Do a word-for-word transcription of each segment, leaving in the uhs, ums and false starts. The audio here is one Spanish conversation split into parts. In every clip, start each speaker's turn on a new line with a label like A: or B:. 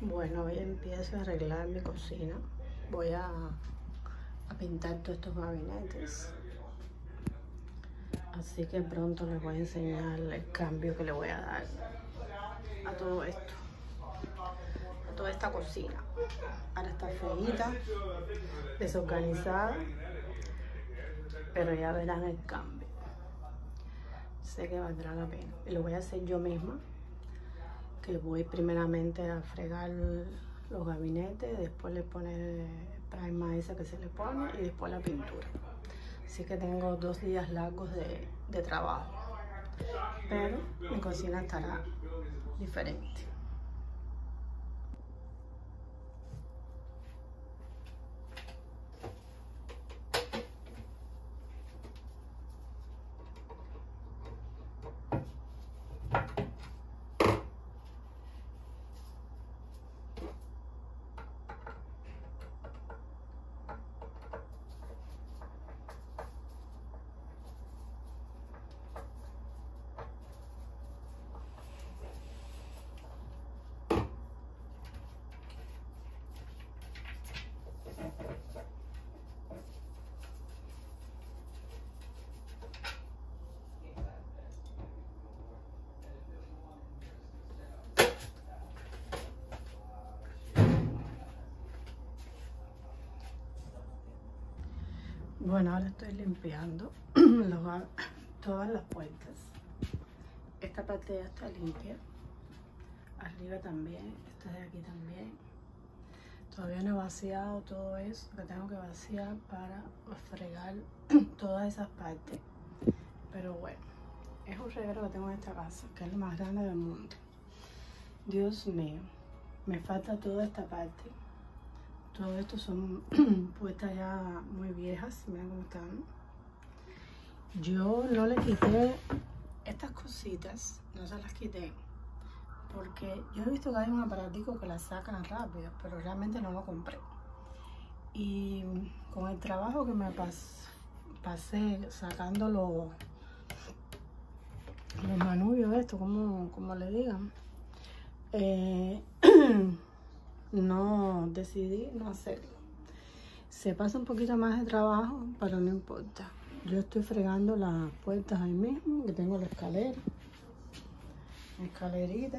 A: Bueno, hoy empiezo a arreglar mi cocina. Voy a, a pintar todos estos gabinetes. Así que pronto les voy a enseñar el cambio que le voy a dar a todo esto, a toda esta cocina. Ahora está feíta, desorganizada, pero ya verán el cambio. Sé que valdrá la pena. Y lo voy a hacer yo misma, que voy primeramente a fregar los gabinetes, después le poner el prima esa que se le pone y después la pintura. Así que tengo dos días largos de, de trabajo, pero mi cocina estará diferente. Bueno, ahora estoy limpiando los, todas las puertas. Esta parte ya está limpia. Arriba también, esta de aquí también. Todavía no he vaciado todo eso que tengo que vaciar para fregar todas esas partes. Pero bueno, es un reguero que tengo en esta casa, que es el más grande del mundo. Dios mío, me falta toda esta parte. Todo esto son puertas ya muy viejas, miren cómo están. Yo no le quité estas cositas, no se las quité, porque yo he visto que hay un aparatico que las sacan rápido, pero realmente no lo compré. Y con el trabajo que me pas, pasé sacando los, los manubrios, esto, como, como le digan, eh, no decidí no hacerlo. Se pasa un poquito más de trabajo, pero no importa. Yo estoy fregando las puertas ahí mismo, que tengo la escalera, la escalerita,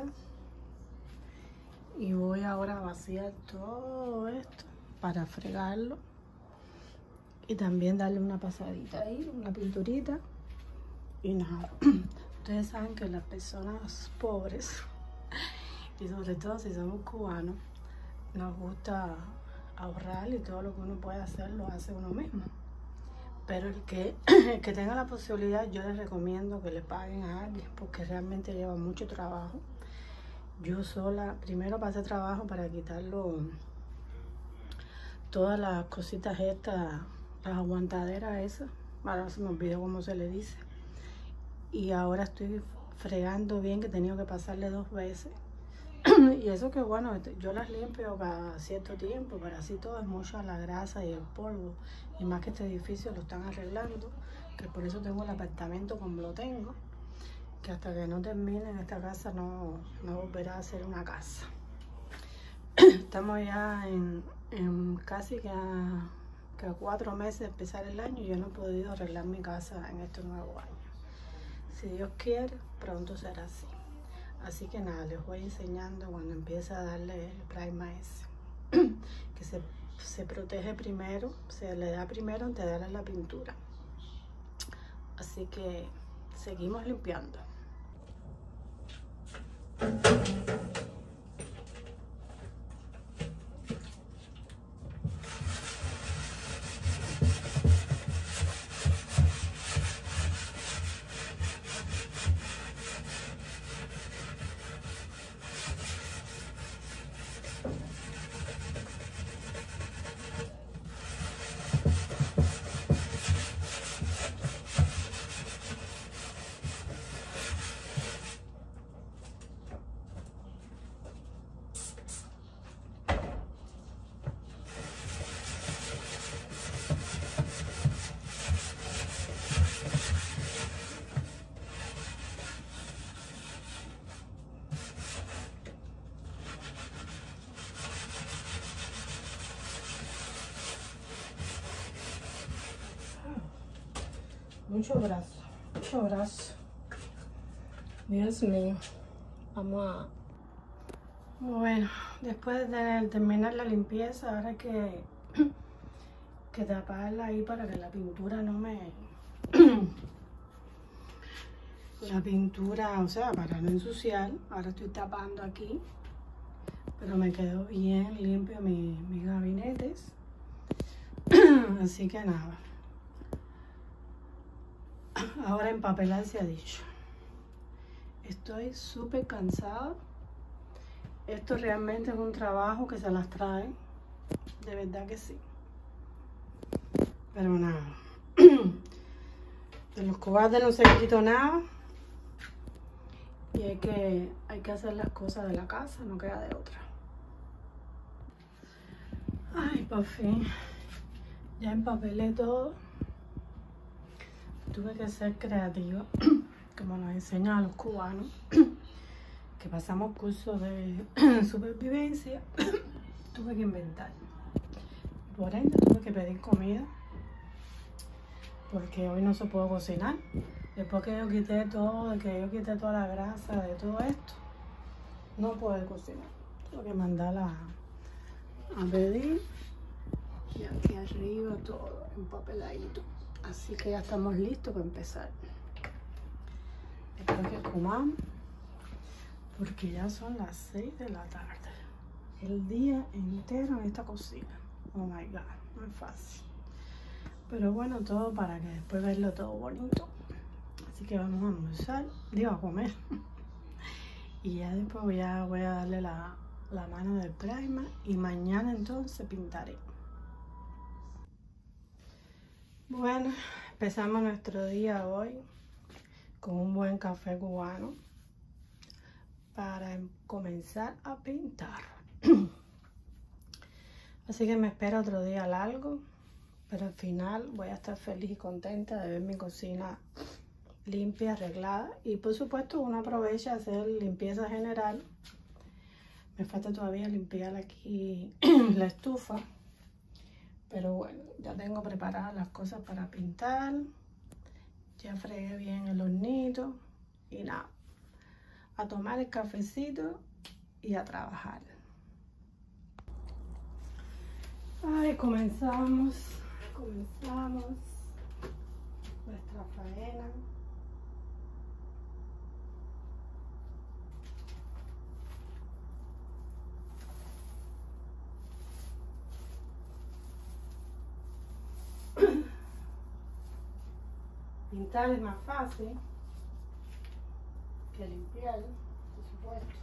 A: y voy ahora a vaciar todo esto para fregarlo y también darle una pasadita ahí, una pinturita y nada. Ustedes saben que las personas pobres, y sobre todo si somos cubanos, nos gusta ahorrar y todo lo que uno puede hacer lo hace uno mismo. Pero el que, el que tenga la posibilidad, yo les recomiendo que le paguen a alguien, porque realmente lleva mucho trabajo. Yo sola, primero pasé trabajo para quitarlo, todas las cositas estas, las aguantaderas esas, ahora se me olvidó cómo se le dice. Y ahora estoy fregando bien, que he tenido que pasarle dos veces. Y eso que bueno, yo las limpio cada cierto tiempo, pero así todo es mucha la grasa y el polvo. Y más que este edificio lo están arreglando, que por eso tengo el apartamento como lo tengo, que hasta que no termine en esta casa no, no volverá a ser una casa. Estamos ya en, en casi que a, que a cuatro meses de empezar el año y yo no he podido arreglar mi casa en este nuevo año. Si Dios quiere, pronto será así. Así que nada, les voy enseñando cuando empiece a darle el prima ese, que se, se protege primero, se le da primero antes de darle la pintura. Así que seguimos limpiando. Mucho brazo, mucho brazo. Dios mío. Vamos a... Bueno, después de terminar la limpieza, ahora hay que, que taparla ahí para que la pintura no me... la pintura, o sea, para no ensuciar. Ahora estoy tapando aquí, pero me quedó bien limpio mi, mis gabinetes. Así que nada. Ahora empapelar se ha dicho. Estoy súper cansada. Esto realmente es un trabajo que se las trae. De verdad que sí. Pero nada. De los cobardes no se quitó nada. Y hay que, hay que hacer las cosas de la casa, no queda de otra. Ay, por fin. Ya empapelé todo. Tuve que ser creativa, como nos enseñan a los cubanos, que pasamos cursos de supervivencia. Tuve que inventar. Por ende, tuve que pedir comida, porque hoy no se puede cocinar. Después que yo quité todo, de que yo quité toda la grasa de todo esto, no puedo cocinar. Tengo que mandarla a pedir. Y aquí arriba todo empapeladito. Así que ya estamos listos para empezar. Espero que comamos, porque ya son las seis de la tarde. El día entero en esta cocina. Oh my God, no es fácil. Pero bueno, todo para que después verlo todo bonito. Así que vamos a almorzar, digo a comer. Y ya después voy a, voy a darle la, la mano del primer y mañana entonces pintaré. Bueno, empezamos nuestro día hoy con un buen café cubano para comenzar a pintar. Así que me espera otro día largo, pero al final voy a estar feliz y contenta de ver mi cocina limpia, arreglada. Y por supuesto uno aprovecha a hacer limpieza general. Me falta todavía limpiar aquí la estufa. Pero bueno, ya tengo preparadas las cosas para pintar. Ya fregué bien el hornito. Y nada, a tomar el cafecito y a trabajar. Ay, comenzamos, comenzamos nuestra faena. Pintar es más fácil que limpiar, por supuesto.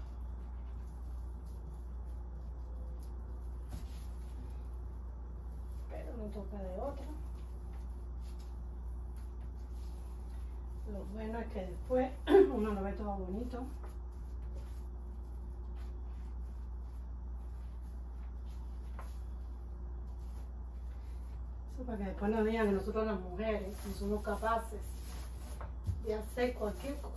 A: Pero no toca de otra. Lo bueno es que después uno lo ve todo bonito. Eso para que después no digan que nosotros las mujeres no somos capaces de hacer cualquier cosa.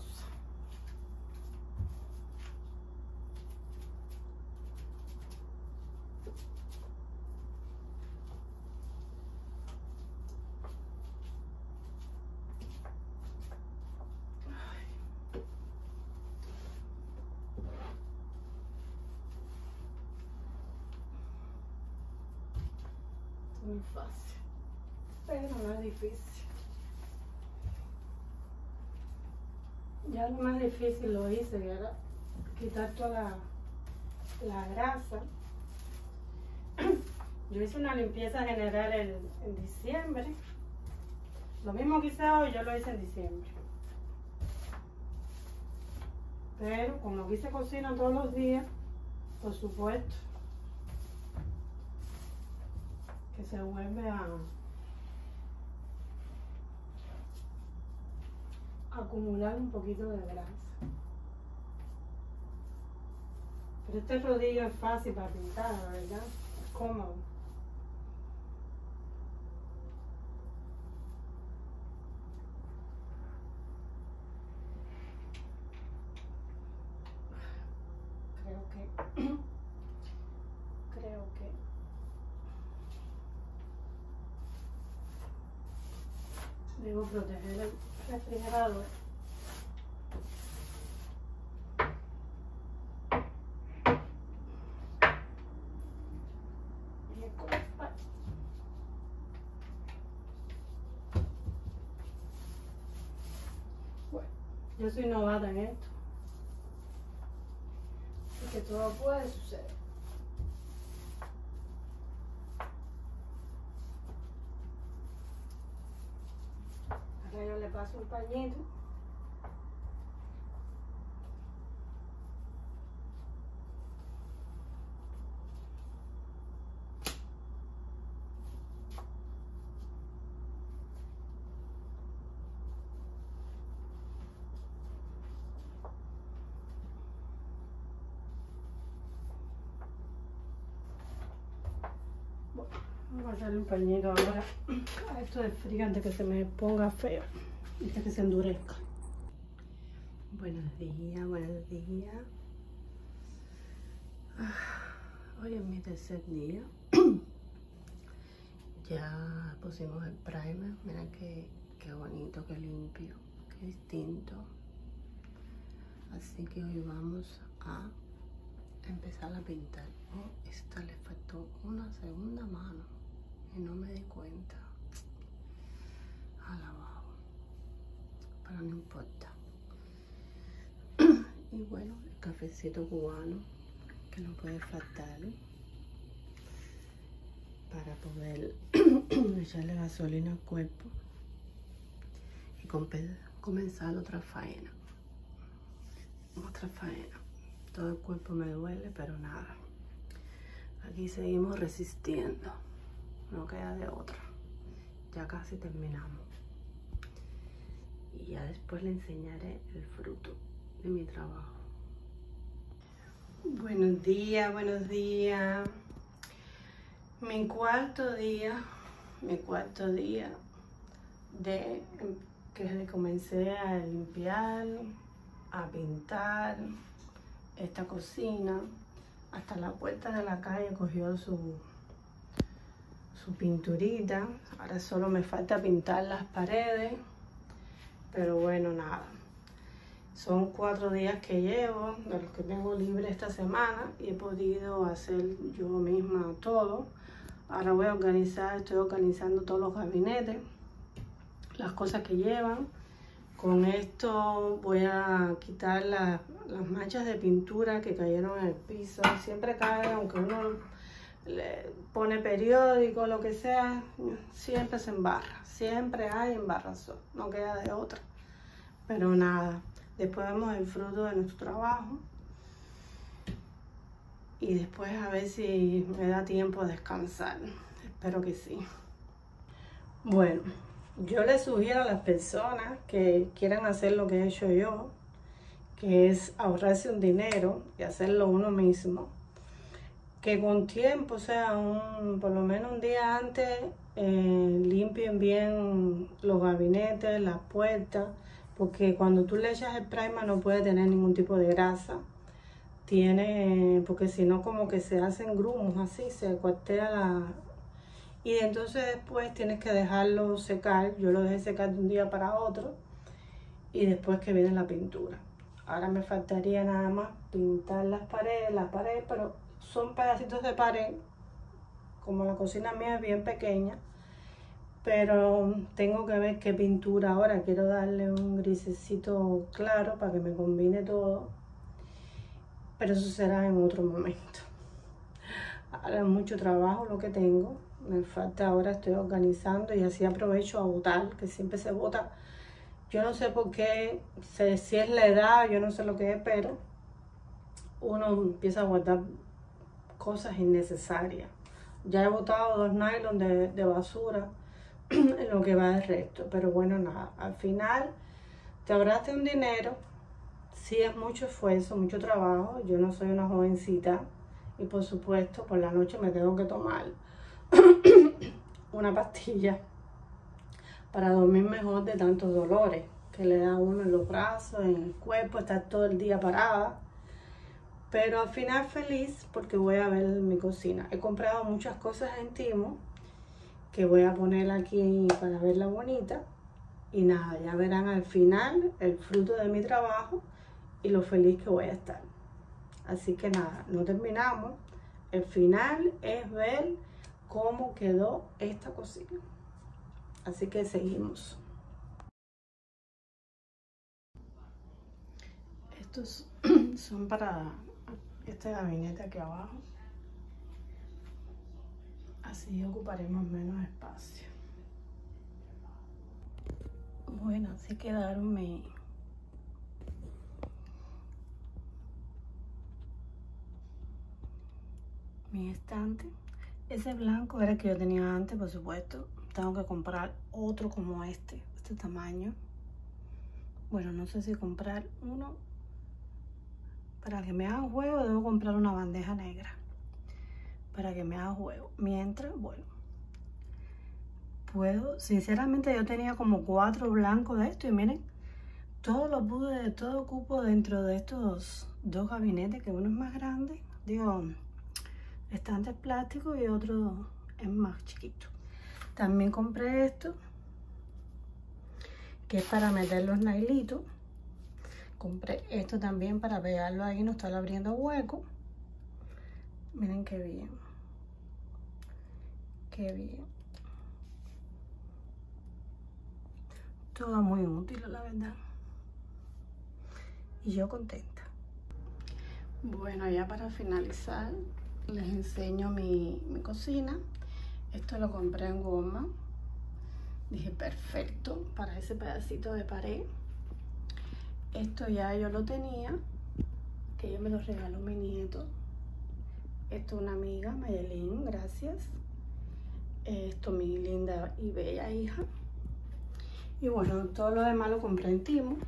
A: Muy fácil, pero no es difícil. Ya lo más difícil lo hice, que era quitar toda la, la grasa. Yo hice una limpieza general en, en diciembre. Lo mismo que hice hoy, yo lo hice en diciembre. Pero como aquí se cocina todos los días, por supuesto que se vuelve a, a acumular un poquito de grasa. Pero este rodillo es fácil para pintar, la verdad, es cómodo. Creo que creo que Debo proteger el refrigerador. Bueno, yo soy novata en esto. Así que todo puede suceder. Acá yo le paso un pañito. Vamos a darle un pañito ahora a esto de frío antes que se me ponga feo, antes que se endurezca. Buenos días, buenos días. Hoy es mi tercer día. Ya pusimos el primer. Mira qué, qué bonito, qué limpio, qué distinto. Así que hoy vamos a empezar a pintar. Oh, esta le faltó una segunda mano y no me di cuenta. Alabado, pero no importa. Y bueno, el cafecito cubano que no puede faltar para poder echarle gasolina al cuerpo y comenzar otra faena. Otra faena. Todo el cuerpo me duele, pero nada. Aquí seguimos resistiendo. No queda de otra. Ya casi terminamos. Y ya después le enseñaré el fruto de mi trabajo. Buenos días, buenos días. Mi cuarto día, mi cuarto día de que comencé a limpiar, a pintar esta cocina. Hasta la puerta de la calle cogió su, su pinturita. Ahora solo me falta pintar las paredes. Pero bueno, nada. Son cuatro días que llevo, de los que tengo libre esta semana, y he podido hacer yo misma todo. Ahora voy a organizar, estoy organizando todos los gabinetes, las cosas que llevan. Con esto voy a quitar la, las manchas de pintura que cayeron en el piso. Siempre cae, aunque uno le pone periódico, lo que sea, siempre se embarra. Siempre hay embarrazón, no queda de otra. Pero nada, después vemos el fruto de nuestro trabajo. Y después a ver si me da tiempo a descansar. Espero que sí. Bueno. Yo les sugiero a las personas que quieran hacer lo que he hecho yo, que es ahorrarse un dinero y hacerlo uno mismo, que con tiempo, o sea, un, por lo menos un día antes, eh, limpien bien los gabinetes, las puertas, porque cuando tú le echas el primer no puede tener ningún tipo de grasa. Tiene, porque si no como que se hacen grumos así, se cuartea la... Y entonces después tienes que dejarlo secar. Yo lo dejé secar de un día para otro. Y después que viene la pintura. Ahora me faltaría nada más pintar las paredes, las paredes, pero son pedacitos de pared. Como la cocina mía es bien pequeña. Pero tengo que ver qué pintura ahora. Quiero darle un grisecito claro para que me combine todo. Pero eso será en otro momento. Ahora es mucho trabajo lo que tengo. Me falta ahora, estoy organizando y así aprovecho a botar, que siempre se bota. Yo no sé por qué, sé, si es la edad, yo no sé lo que es, pero uno empieza a guardar cosas innecesarias. Ya he botado dos nylon de, de basura en lo que va del resto, pero bueno, nada. Al final te ahorraste un dinero, sí es mucho esfuerzo, mucho trabajo. Yo no soy una jovencita y por supuesto por la noche me tengo que tomar una pastilla para dormir mejor de tantos dolores que le da a uno en los brazos, en el cuerpo, estar todo el día parada. Pero al final feliz porque voy a ver mi cocina. He comprado muchas cosas en Timo que voy a poner aquí para verla bonita. Y nada, ya verán al final el fruto de mi trabajo y lo feliz que voy a estar. Así que nada, no terminamos. El final es ver cómo quedó esta cocina. Así que seguimos. Estos son para este gabinete aquí abajo. Así ocuparemos menos espacio. Bueno, así quedaron mi, mi estante. Ese blanco era el que yo tenía antes, por supuesto. Tengo que comprar otro como este, este tamaño. Bueno, no sé si comprar uno. Para que me haga juego debo comprar una bandeja negra. Para que me haga juego. Mientras, bueno, puedo, sinceramente yo tenía como cuatro blancos de esto y miren, todo lo pude, todo cupo dentro de estos dos gabinetes, que uno es más grande, digo, estantes plásticos y otro es más chiquito. También compré esto, que es para meter los nailitos. Compré esto también para pegarlo ahí, no estar abriendo hueco. Miren qué bien. Qué bien. Todo muy útil, la verdad. Y yo contenta. Bueno, ya para finalizar, les enseño mi, mi cocina. Esto lo compré en Goma. Dije, perfecto, para ese pedacito de pared. Esto ya yo lo tenía, que ella me lo regaló mi nieto. Esto una amiga, Mayelín, gracias. Esto mi linda y bella hija. Y bueno, todo lo demás lo compré en Timo.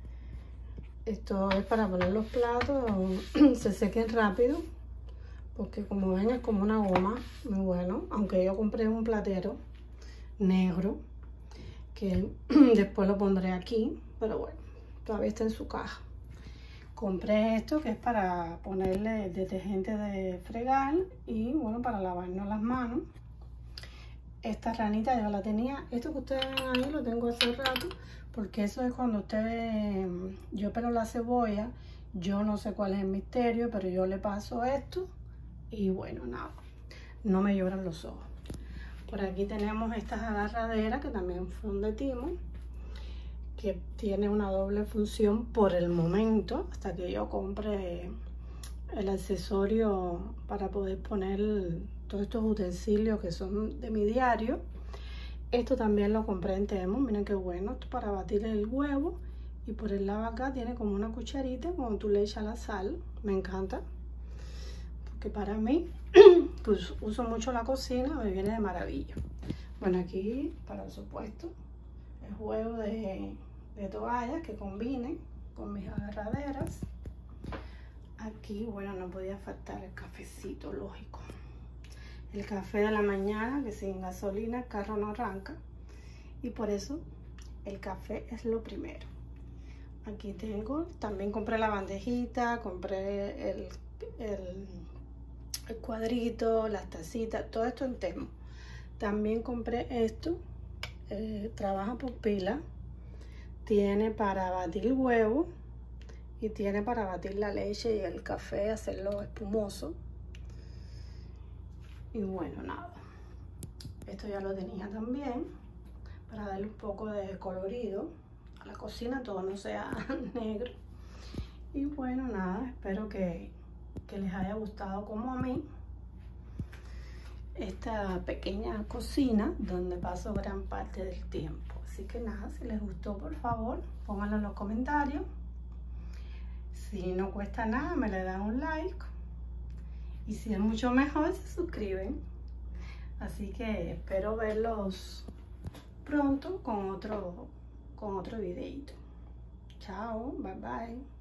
A: Esto es para poner los platos, se sequen rápido, porque como ven es como una goma, muy bueno. Aunque yo compré un platero negro, que después lo pondré aquí, pero bueno, todavía está en su caja. Compré esto que es para ponerle detergente de fregar y bueno, para lavarnos las manos. Esta ranita ya la tenía. Esto que ustedes ven ahí lo tengo hace rato, porque eso es cuando ustedes, yo pelo la cebolla, yo no sé cuál es el misterio, pero yo le paso esto y bueno, nada, no me lloran los ojos. Por aquí tenemos estas agarraderas que también son de Timo, que tiene una doble función por el momento, hasta que yo compre el accesorio para poder poner todos estos utensilios que son de mi diario. Esto también lo compré en Temu, miren qué bueno, esto para batir el huevo. Y por el lado acá tiene como una cucharita cuando tú le echas la sal, me encanta. Porque para mí, pues uso mucho la cocina, me viene de maravilla. Bueno, aquí, para supuesto, el juego de, de toallas que combinen con mis agarraderas. Aquí, bueno, no podía faltar el cafecito, lógico. El café de la mañana, que sin gasolina el carro no arranca. Y por eso el café es lo primero. Aquí tengo, también compré la bandejita, compré el, el, el cuadrito, las tacitas, todo esto en Temu. También compré esto, eh, trabaja por pila. Tiene para batir el huevo y tiene para batir la leche y el café, hacerlo espumoso. Y bueno, nada, esto ya lo tenía también para darle un poco de colorido a la cocina, todo no sea negro. Y bueno, nada, espero que, que les haya gustado como a mí esta pequeña cocina donde paso gran parte del tiempo. Así que nada, si les gustó, por favor, pónganlo en los comentarios. Si no cuesta nada, me le dan un like. Y si es mucho mejor, se suscriben. Así que espero verlos pronto con otro, con otro videito. Chao, bye bye.